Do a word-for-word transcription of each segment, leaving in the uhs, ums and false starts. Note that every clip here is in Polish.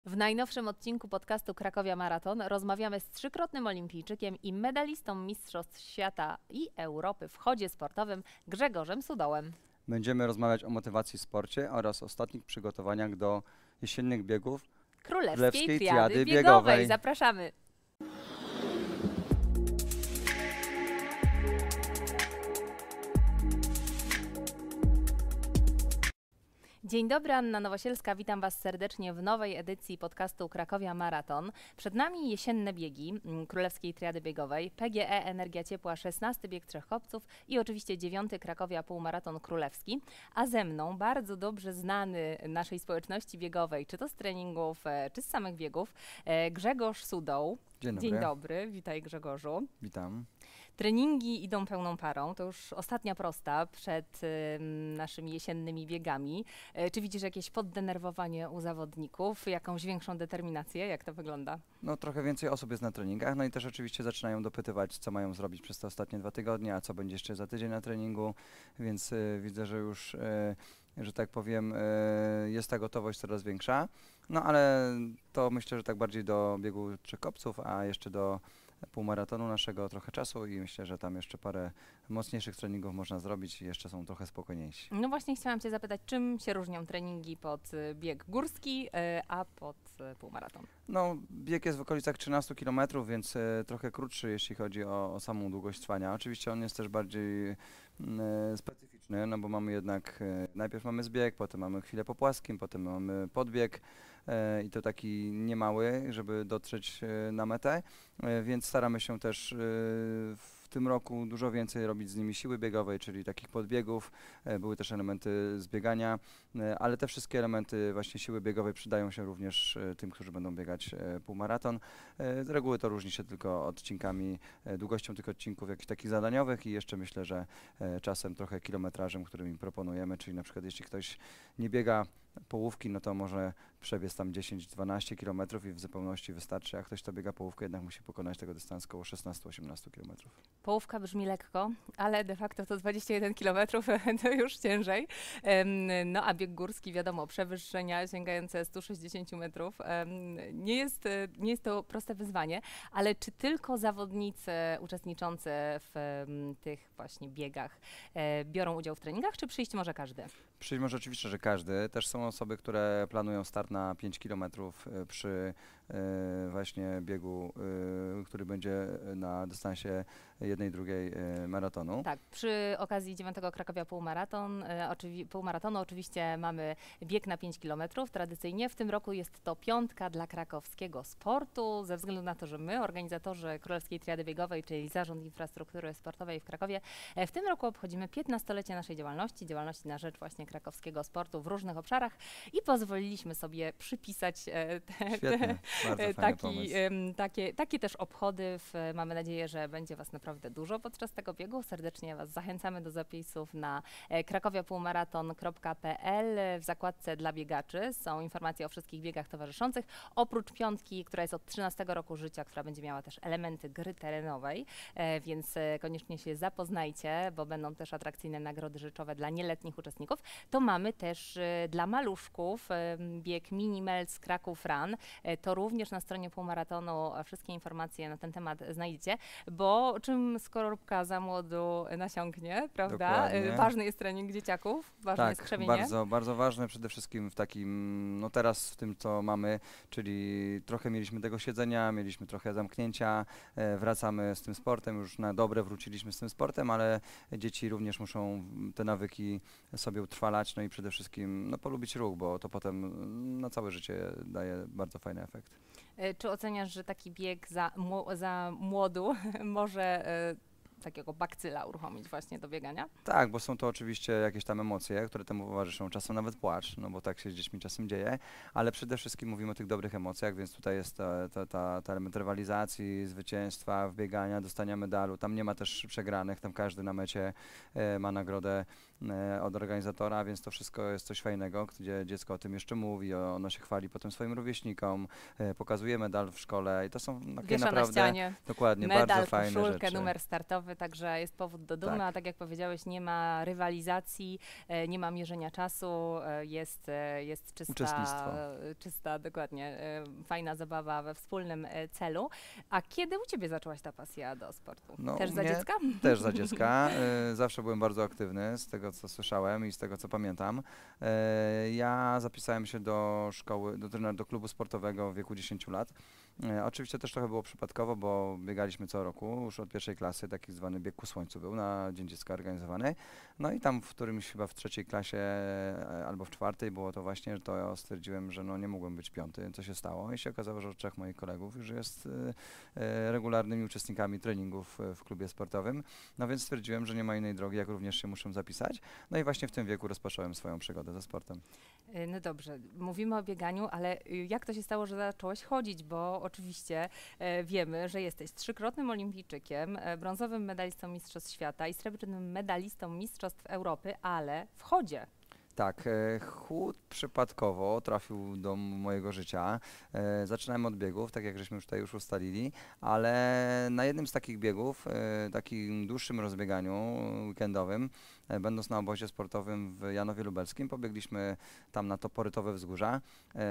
W najnowszym odcinku podcastu Krakowia Maraton rozmawiamy z trzykrotnym olimpijczykiem i medalistą Mistrzostw Świata i Europy w chodzie sportowym Grzegorzem Sudołem. Będziemy rozmawiać o motywacji w sporcie oraz ostatnich przygotowaniach do jesiennych biegów Królewskiej, Królewskiej Triady, Triady Biegowej. Biegowej. Zapraszamy. Dzień dobry, Anna Nowosielska, witam Was serdecznie w nowej edycji podcastu Krakowia Maraton. Przed nami jesienne biegi m, Królewskiej Triady Biegowej, P G E Energia Ciepła, szesnasty bieg trzech chłopców i oczywiście dziewiąty Krakowia Półmaraton Królewski. A ze mną bardzo dobrze znany naszej społeczności biegowej, czy to z treningów, e, czy z samych biegów, e, Grzegorz Sudoł. Dzień dobry. Dzień dobry, witaj Grzegorzu. Witam. Treningi idą pełną parą, to już ostatnia prosta przed y, naszymi jesiennymi biegami. E, czy widzisz jakieś poddenerwowanie u zawodników, jakąś większą determinację? Jak to wygląda? No trochę więcej osób jest na treningach, no i też oczywiście zaczynają dopytywać, co mają zrobić przez te ostatnie dwa tygodnie, a co będzie jeszcze za tydzień na treningu, więc y, widzę, że już, y, że tak powiem, y, jest ta gotowość coraz większa. No ale to myślę, że tak bardziej do biegu trzech kopców, a jeszcze do półmaratonu naszego trochę czasu i myślę, że tam jeszcze parę mocniejszych treningów można zrobić i jeszcze są trochę spokojniejsi. No właśnie chciałam Cię zapytać, czym się różnią treningi pod y, bieg górski, y, a pod y, półmaraton? No, bieg jest w okolicach trzynastu kilometrów, więc e, trochę krótszy, jeśli chodzi o, o samą długość trwania. Oczywiście on jest też bardziej e, specyficzny, no bo mamy jednak, e, najpierw mamy zbieg, potem mamy chwilę po płaskim, potem mamy podbieg e, i to taki niemały, żeby dotrzeć e, na metę, e, więc staramy się też e, w tym roku dużo więcej robić z nimi siły biegowej, czyli takich podbiegów. E, były też elementy zbiegania, e, ale te wszystkie elementy właśnie siły biegowej przydają się również e, tym, którzy będą biegać e, półmaraton. E, z reguły to różni się tylko odcinkami, e, długością tych odcinków jakichś takich zadaniowych i jeszcze myślę, że e, czasem trochę kilometrażem, którym im proponujemy, czyli na przykład jeśli ktoś nie biega połówki, no to może przebiec tam dziesięć dwanaście kilometrów i w zupełności wystarczy, a ktoś, kto biega połówkę, jednak musi pokonać tego dystansu około szesnaście osiemnaście kilometrów. Połówka brzmi lekko, ale de facto to dwadzieścia jeden kilometrów to już ciężej. Em, No a bieg górski, wiadomo, przewyższenia sięgające stu sześćdziesięciu metrów. Em, Nie jest, e, nie jest to proste wyzwanie, ale czy tylko zawodnicy uczestniczący w em, tych właśnie biegach e, biorą udział w treningach, czy przyjść może każdy? Przyjść może oczywiście, że każdy. Też są osoby, które planują start na pięć kilometrów y, przy y, właśnie biegu, y, który będzie na dystansie jednej drugiej y, maratonu. Tak, przy okazji dziewiątego Krakowia Półmaraton, e, oczywi- półmaratonu oczywiście mamy bieg na pięć kilometrów. Tradycyjnie w tym roku jest to piątka dla krakowskiego sportu, ze względu na to, że my, organizatorzy Królewskiej Triady Biegowej, czyli Zarząd Infrastruktury Sportowej w Krakowie, e, w tym roku obchodzimy piętnastolecie naszej działalności, działalności na rzecz właśnie krakowskiego sportu w różnych obszarach i pozwoliliśmy sobie przypisać e, te, Świetnie, bardzo e, fajny taki, pomysł. em, takie, takie też obchody. W, mamy nadzieję, że będzie Was naprawdę dużo podczas tego biegu. Serdecznie Was zachęcamy do zapisów na e, krakowia półmaraton kropka p l. W zakładce dla biegaczy są informacje o wszystkich biegach towarzyszących. Oprócz piątki, która jest od trzynastego roku życia, która będzie miała też elementy gry terenowej, e, więc e, koniecznie się zapoznajcie, bo będą też atrakcyjne nagrody rzeczowe dla nieletnich uczestników. To mamy też e, dla maluszków e, bieg Mini Melc Kraków Run. E, to również na stronie półmaratonu e, wszystkie informacje na ten temat znajdziecie, bo czym skorupka za młodu nasiąknie, prawda? Dokładnie. E, Ważny jest trening dzieciaków, ważne jest Tak, krzewienie. bardzo, bardzo ważne przede wszystkim w takim, no teraz w tym, co mamy, czyli trochę mieliśmy tego siedzenia, mieliśmy trochę zamknięcia, e, wracamy z tym sportem, już na dobre wróciliśmy z tym sportem, ale dzieci również muszą te nawyki sobie utrwalać, no i przede wszystkim no, polubić ruch, bo to potem mm, na całe życie daje bardzo fajny efekt. E, Czy oceniasz, że taki bieg za, mło- za młodu może e, takiego bakcyla uruchomić właśnie do biegania? Tak, bo są to oczywiście jakieś tam emocje, które temu towarzyszą, czasem nawet płacz, no bo tak się z dziećmi czasem dzieje, ale przede wszystkim mówimy o tych dobrych emocjach, więc tutaj jest ta, ta, ta, ta element rywalizacji, zwycięstwa, wbiegania, dostania medalu, tam nie ma też przegranych, tam każdy na mecie e, ma nagrodę e, od organizatora, więc to wszystko jest coś fajnego, gdzie dziecko o tym jeszcze mówi, o- ono się chwali potem swoim rówieśnikom, e, pokazuje medal w szkole i to są takie Wiesza na naprawdę, ścianie. dokładnie, Medal, bardzo fajne koszulkę, rzeczy. numer startowy, także jest powód do dumy, Tak. a tak jak powiedziałeś, nie ma rywalizacji, e, nie ma mierzenia czasu, e, jest, e, jest czysta, Uczestnictwo. e, czysta, dokładnie, e, fajna zabawa we wspólnym e, celu. A kiedy u Ciebie zaczęłaś ta pasja do sportu? No, Też u za mnie dziecka? Też za dziecka. E, Zawsze byłem bardzo aktywny, z tego co słyszałem i z tego co pamiętam. E, Ja zapisałem się do szkoły, do, trener- do klubu sportowego w wieku dziesięciu lat. E, Oczywiście też trochę było przypadkowo, bo biegaliśmy co roku, już od pierwszej klasy, taki zwany bieg ku słońcu był na Dzień Dziecka organizowany. No i tam w którymś chyba w trzeciej klasie e, albo w czwartej było to właśnie, że to ja stwierdziłem, że no nie mógłbym być piąty, co się stało i się okazało, że trzech moich kolegów już jest e, e, regularnymi uczestnikami treningów e, w klubie sportowym. No więc stwierdziłem, że nie ma innej drogi, jak również się muszę zapisać. No i właśnie w tym wieku rozpocząłem swoją przygodę ze sportem. E, No dobrze, mówimy o bieganiu, ale y, jak to się stało, że zacząłeś chodzić? Bo oczywiście e, wiemy, że jesteś trzykrotnym olimpijczykiem, e, brązowym medalistą Mistrzostw Świata i srebrnym medalistą Mistrzostw Europy, ale w chodzie. Tak, e, chód przypadkowo trafił do m- mojego życia. E, Zaczynałem od biegów, tak jak żeśmy już tutaj już ustalili, ale na jednym z takich biegów, e, takim dłuższym rozbieganiu weekendowym, e, będąc na obozie sportowym w Janowie Lubelskim, pobiegliśmy tam na Toporytowe Wzgórza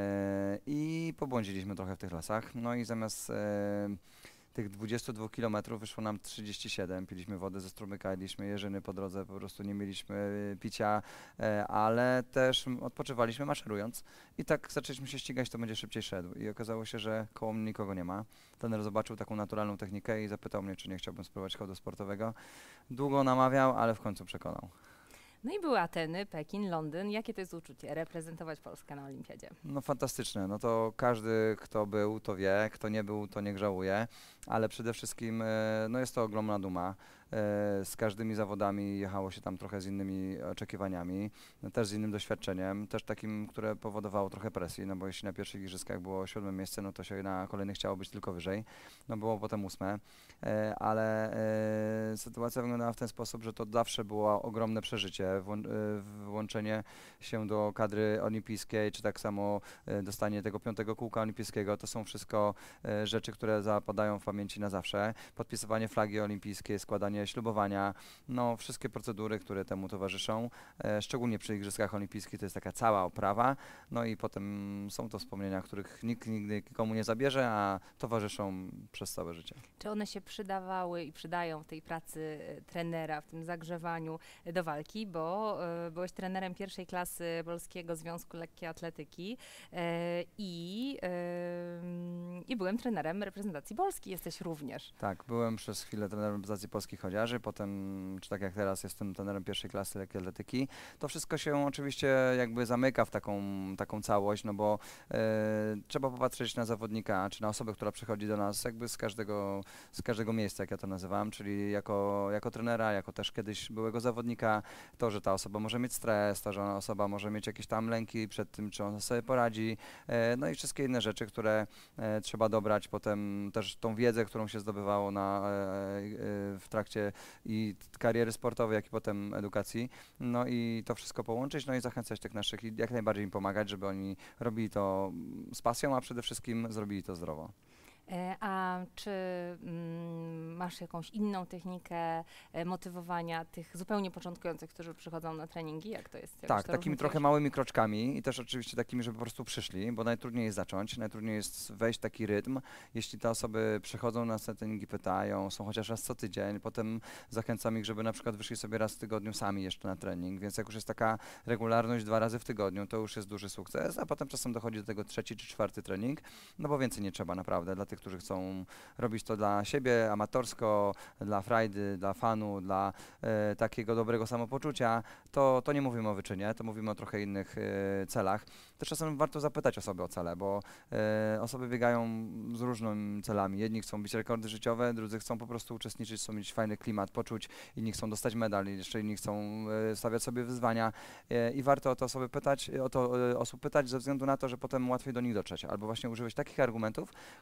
e, i pobłądziliśmy trochę w tych lasach. No i zamiast e, tych dwudziestu dwóch kilometrów wyszło nam trzydzieści siedem. Piliśmy wodę ze strumyka, jedliśmy jeżyny po drodze, po prostu nie mieliśmy e, picia, e, ale też m, odpoczywaliśmy maszerując i tak zaczęliśmy się ścigać, to będzie szybciej szedł. I okazało się, że koło mnie nikogo nie ma. Trener zobaczył taką naturalną technikę i zapytał mnie, czy nie chciałbym spróbować chodu sportowego. Długo namawiał, ale w końcu przekonał. No i były Ateny, Pekin, Londyn. Jakie to jest uczucie reprezentować Polskę na Olimpiadzie? No fantastyczne, no to każdy, kto był, to wie, kto nie był, to niech żałuje, ale przede wszystkim e, no jest to ogromna duma. E, Z każdymi zawodami jechało się tam trochę z innymi oczekiwaniami, no też z innym doświadczeniem, też takim, które powodowało trochę presji, no bo jeśli na pierwszych igrzyskach było siódme miejsce, no to się na kolejnych chciało być tylko wyżej, no było potem ósme, e, ale e, sytuacja wyglądała w ten sposób, że to zawsze było ogromne przeżycie, włą- e, włączenie się do kadry olimpijskiej, czy tak samo e, dostanie tego piątego kółka olimpijskiego, to są wszystko e, rzeczy, które zapadają w pamięci na zawsze. Podpisywanie flagi olimpijskiej, składanie ślubowania, no wszystkie procedury, które temu towarzyszą, e, szczególnie przy Igrzyskach Olimpijskich to jest taka cała oprawa, no i potem są to wspomnienia, których nikt nigdy nikomu nie zabierze, a towarzyszą przez całe życie. Czy one się przydawały i przydają w tej pracy e, trenera, w tym zagrzewaniu e, do walki, bo e, byłeś trenerem pierwszej klasy Polskiego Związku Lekkiej Atletyki e, i, e, i byłem trenerem reprezentacji Polski, jesteś również. Tak, byłem przez chwilę trenerem reprezentacji polskich chodziarzy, potem, czy tak jak teraz jestem trenerem pierwszej klasy lekkiej atletyki. To wszystko się oczywiście jakby zamyka w taką, taką całość, no bo e, trzeba popatrzeć na zawodnika, czy na osobę, która przychodzi do nas jakby z każdego, z każdego miejsca, jak ja to nazywam, czyli jako, jako trenera, jako też kiedyś byłego zawodnika, to, że ta osoba może mieć stres, to, że ona osoba może mieć jakieś tam lęki przed tym, czy ona sobie poradzi, e, no i wszystkie inne rzeczy, które e, trzeba dobrać potem też tą wiedzę, którą się zdobywało na, e, e, w trakcie i t- kariery sportowej, jak i potem edukacji, no i to wszystko połączyć, no i zachęcać tych naszych i jak najbardziej im pomagać, żeby oni robili to mm, z pasją, a przede wszystkim zrobili to zdrowo. E, A czy mm, masz jakąś inną technikę e, motywowania tych zupełnie początkujących, którzy przychodzą na treningi? Jak to jest? Jakoś Tak, to takimi trochę różnicujesz? małymi kroczkami i też oczywiście takimi, żeby po prostu przyszli, bo najtrudniej jest zacząć, najtrudniej jest wejść w taki rytm. Jeśli te osoby przychodzą na te treningi, pytają, są chociaż raz co tydzień, potem zachęcam ich, żeby na przykład wyszli sobie raz w tygodniu sami jeszcze na trening, więc jak już jest taka regularność dwa razy w tygodniu, to już jest duży sukces, a potem czasem dochodzi do tego trzeci czy czwarty trening, no bo więcej nie trzeba naprawdę dla tych, którzy chcą robić to dla siebie, amatorsko, dla frajdy, dla fanu, dla e, takiego dobrego samopoczucia, to, to nie mówimy o wyczynie, to mówimy o trochę innych e, celach. Też czasem warto zapytać osoby o cele, bo e, osoby biegają z różnymi celami. Jedni chcą bić rekordy życiowe, drudzy chcą po prostu uczestniczyć, chcą mieć fajny klimat, poczuć, inni chcą dostać medal, jeszcze inni chcą e, stawiać sobie wyzwania e, i warto o to osoby pytać, o to e, osób pytać ze względu na to, że potem łatwiej do nich dotrzeć, albo właśnie używać takich argumentów, które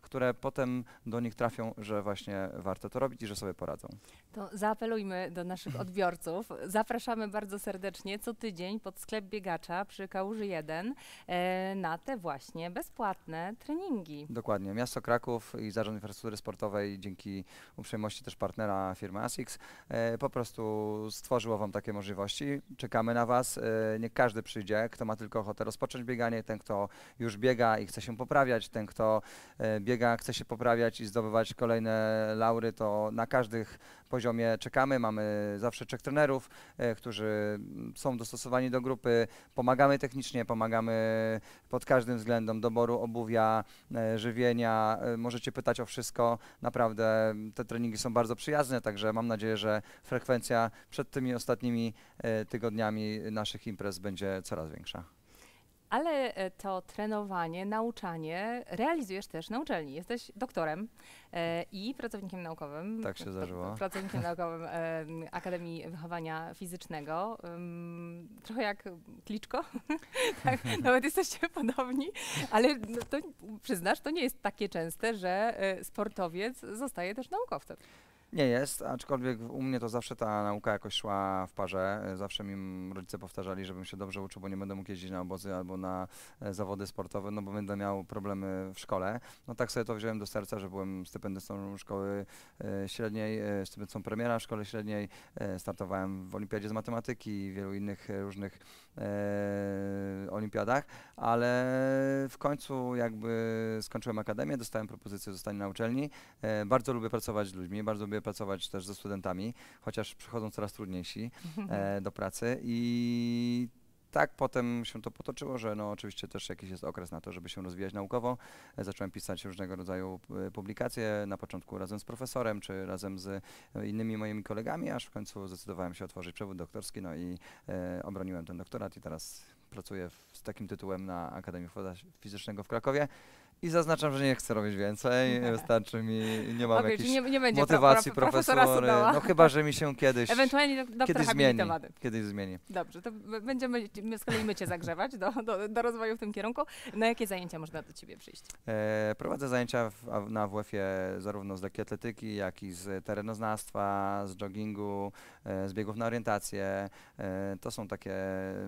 potem do nich trafią, że właśnie warto to robić i że sobie poradzą. To zaapelujmy do naszych odbiorców. Zapraszamy bardzo serdecznie co tydzień pod sklep biegacza przy Kałuży jeden e, na te właśnie bezpłatne treningi. Dokładnie. Miasto Kraków i Zarząd Infrastruktury Sportowej dzięki uprzejmości też partnera firmy ASICS e, po prostu stworzyło Wam takie możliwości. Czekamy na Was. E, niech każdy przyjdzie, kto ma tylko ochotę rozpocząć bieganie, ten kto już biega i chce się poprawiać, ten kto e, biega, chce się poprawiać i zdobywać kolejne laury, to na każdych poziomie czekamy. Mamy zawsze trzech trenerów, e, którzy są dostosowani do grupy. Pomagamy technicznie, pomagamy pod każdym względem doboru obuwia, e, żywienia. E, możecie pytać o wszystko. Naprawdę te treningi są bardzo przyjazne, także mam nadzieję, że frekwencja przed tymi ostatnimi e, tygodniami naszych imprez będzie coraz większa. Ale e, to trenowanie, nauczanie realizujesz też na uczelni. Jesteś doktorem e, i pracownikiem naukowym. Tak się zdarzyło. Pracownikiem naukowym e, Akademii Wychowania Fizycznego. Ym, trochę jak Kliczko. Tak, nawet jesteście podobni, ale no, to przyznasz, to nie jest takie częste, że e, sportowiec zostaje też naukowcem. Nie jest, aczkolwiek u mnie to zawsze ta nauka jakoś szła w parze. E, Zawsze mi m- rodzice powtarzali, żebym się dobrze uczył, bo nie będę mógł jeździć na obozy albo na e, zawody sportowe, no bo będę miał problemy w szkole. No tak sobie to wziąłem do serca, że byłem stypendystą szkoły e, średniej, e, stypendystą premiera w szkole średniej. E, startowałem w olimpiadzie z matematyki i wielu innych e, różnych e, olimpiadach, ale w końcu jakby skończyłem akademię, dostałem propozycję zostania na uczelni. E, bardzo lubię pracować z ludźmi, bardzo lubię pracować też ze studentami, chociaż przychodzą coraz trudniejsi e, do pracy i tak potem się to potoczyło, że no oczywiście też jakiś jest okres na to, żeby się rozwijać naukowo. E, Zacząłem pisać różnego rodzaju e, publikacje, na początku razem z profesorem, czy razem z e, innymi moimi kolegami, aż w końcu zdecydowałem się otworzyć przewód doktorski, no i e, obroniłem ten doktorat i teraz pracuję w, z takim tytułem na Akademii Wychowania Fizycznego w Krakowie. I zaznaczam, że nie chcę robić więcej, wystarczy mi, nie mam Okej, jakiejś czyli nie, nie będzie motywacji pro, pro, profesora profesory, Sudała. no chyba, że mi się kiedyś, Ewentualnie dok- doktor kiedyś zmieni, habilitowany. kiedyś zmieni. Dobrze, to b- będziemy my z kolei my cię zagrzewać do, do, do rozwoju w tym kierunku. Na jakie zajęcia można do ciebie przyjść? E, prowadzę zajęcia w, a- na W F-ie zarówno z lekkiej atletyki, jak i z terenoznawstwa, z joggingu, e, z biegów na orientację. E, to są takie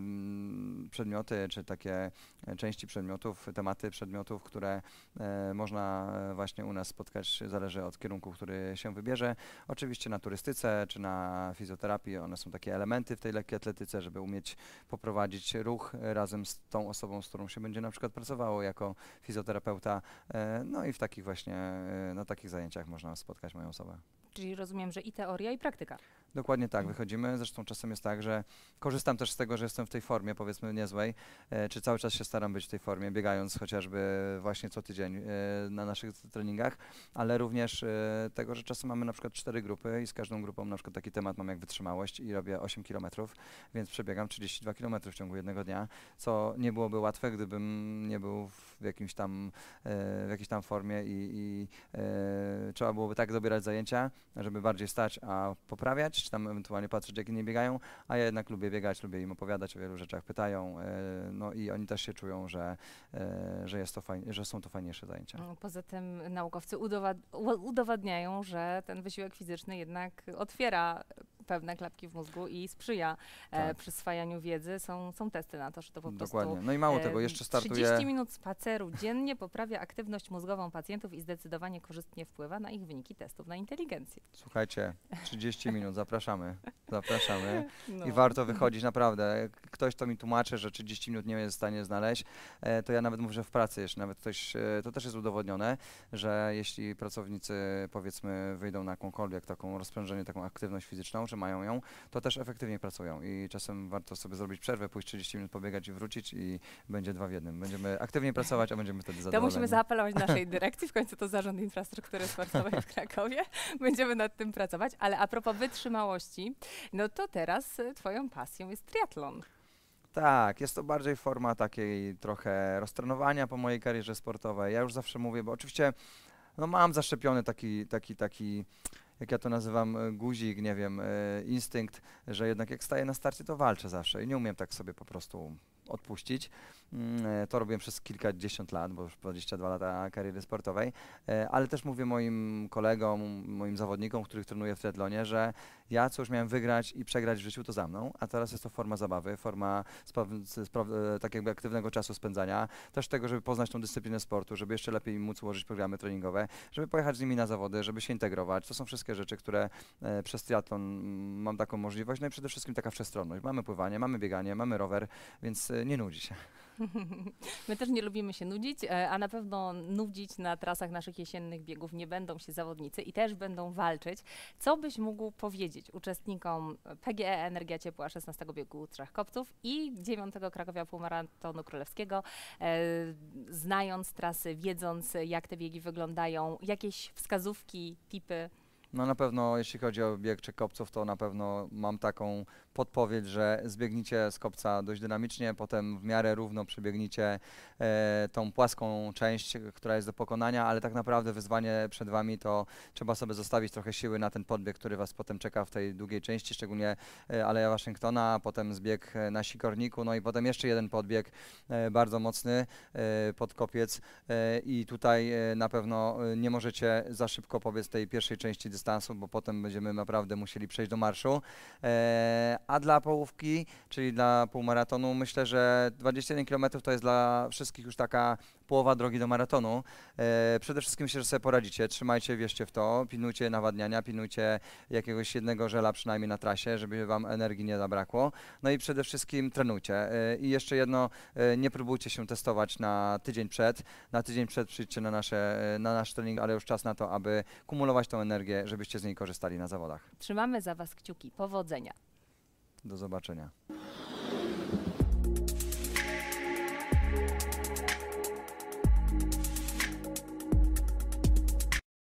mm, przedmioty, czy takie e, części przedmiotów, tematy przedmiotów, które e, można e, właśnie u nas spotkać, zależy od kierunku, który się wybierze. Oczywiście na turystyce czy na fizjoterapii, one są takie elementy w tej lekkiej atletyce, żeby umieć poprowadzić ruch e, razem z tą osobą, z którą się będzie na przykład pracowało jako fizjoterapeuta. E, No i w takich właśnie, e, na takich zajęciach można spotkać moją osobę. Czyli rozumiem, że i teoria, i praktyka. Dokładnie tak, wychodzimy. Zresztą czasem jest tak, że korzystam też z tego, że jestem w tej formie, powiedzmy, niezłej, e, czy cały czas się staram być w tej formie, biegając chociażby właśnie co tydzień e, na naszych treningach, ale również e, tego, że czasem mamy na przykład cztery grupy i z każdą grupą na przykład taki temat mam jak wytrzymałość i robię osiem kilometrów, więc przebiegam trzydzieści dwa kilometry w ciągu jednego dnia, co nie byłoby łatwe, gdybym nie był w jakimś tam, e, w jakiejś tam formie i, i e, trzeba byłoby tak dobierać zajęcia, żeby bardziej stać, a poprawiać, czy tam ewentualnie patrzeć, jak inni biegają, a ja jednak lubię biegać, lubię im opowiadać o wielu rzeczach, pytają, e, no i oni też się czują, że, e, że, jest to fajnie, że są to fajniejsze zajęcia. Mm, Poza tym naukowcy udowad- u- udowadniają, że ten wysiłek fizyczny jednak otwiera pewne klapki w mózgu i sprzyja e, Tak. przyswajaniu wiedzy. Są, są testy na to, że to po Dokładnie. prostu No i mało e, tego, jeszcze startuje... trzydzieści minut spaceru dziennie poprawia aktywność mózgową pacjentów i zdecydowanie korzystnie wpływa na ich wyniki testów na inteligencję. Słuchajcie, trzydzieści minut, zapraszamy, zapraszamy. No. I warto wychodzić, naprawdę. Jak ktoś to mi tłumaczy, że trzydzieści minut nie jest w stanie znaleźć, e, to ja nawet mówię, że w pracy jeszcze, nawet ktoś, e, to też jest udowodnione, że jeśli pracownicy, powiedzmy, wyjdą na jakąkolwiek taką rozprężenie, taką aktywność fizyczną, czy mają ją, to też efektywnie pracują i czasem warto sobie zrobić przerwę, pójść trzydzieści minut pobiegać i wrócić i będzie dwa w jednym. Będziemy aktywnie pracować, a będziemy wtedy To zadowoleni. musimy zaapelować naszej dyrekcji, w końcu to Zarząd Infrastruktury Sportowej w Krakowie. Będziemy nad tym pracować, ale a propos wytrzymałości, no to teraz y, twoją pasją jest triatlon. Tak, jest to bardziej forma takiej trochę roztrenowania po mojej karierze sportowej. Ja już zawsze mówię, bo oczywiście no mam zaszczepiony taki, taki, taki, jak ja to nazywam, e, guzik, nie wiem, e, instynkt, że jednak jak staję na starcie, to walczę zawsze i nie umiem tak sobie po prostu odpuścić. Mm, To robiłem przez kilkadziesiąt lat, bo już dwadzieścia dwa lata kariery sportowej, e, ale też mówię moim kolegom, moim zawodnikom, których trenuję w triathlonie, że ja co już miałem wygrać i przegrać w życiu, to za mną, a teraz jest to forma zabawy, forma spraw- spra- e, tak jakby aktywnego czasu spędzania, też tego, żeby poznać tą dyscyplinę sportu, żeby jeszcze lepiej móc ułożyć programy treningowe, żeby pojechać z nimi na zawody, żeby się integrować. To są wszystkie rzeczy, które e, przez triatlon mm, mam taką możliwość, no i przede wszystkim taka wszechstronność. Mamy pływanie, mamy bieganie, mamy rower, więc e, nie nudzi się. My też nie lubimy się nudzić, e, a na pewno nudzić na trasach naszych jesiennych biegów nie będą się zawodnicy i też będą walczyć. Co byś mógł powiedzieć uczestnikom P G E Energia Ciepła szesnastego biegu Trzech Kopców i dziewiątego Krakowia Półmaratonu Królewskiego, e, znając trasy, wiedząc jak te biegi wyglądają, jakieś wskazówki, tipy? No na pewno, jeśli chodzi o bieg Trzech Kopców, to na pewno mam taką podpowiedź, że zbiegnijcie z kopca dość dynamicznie, potem w miarę równo przebiegnijcie e, tą płaską część, która jest do pokonania, ale tak naprawdę wyzwanie przed Wami to trzeba sobie zostawić trochę siły na ten podbieg, który Was potem czeka w tej długiej części, szczególnie e, Aleja Waszyngtona, potem zbieg e, na Sikorniku, no i potem jeszcze jeden podbieg e, bardzo mocny e, pod kopiec e, i tutaj e, na pewno e, nie możecie za szybko pobiec tej pierwszej części dystansu, bo potem będziemy naprawdę musieli przejść do marszu. E, a dla połówki, czyli dla półmaratonu, myślę, że dwadzieścia jeden kilometrów to jest dla wszystkich już taka połowa drogi do maratonu. E, przede wszystkim myślę, że sobie poradzicie. Trzymajcie, wierzcie w to, pilnujcie nawadniania, pilnujcie jakiegoś jednego żela przynajmniej na trasie, żeby Wam energii nie zabrakło. No i przede wszystkim trenujcie. E, I jeszcze jedno, e, nie próbujcie się testować na tydzień przed. Na tydzień przed przyjdźcie na, nasze, na nasz trening, ale już czas na to, aby kumulować tą energię, żebyście z niej korzystali na zawodach. Trzymamy za Was kciuki. Powodzenia. Do zobaczenia.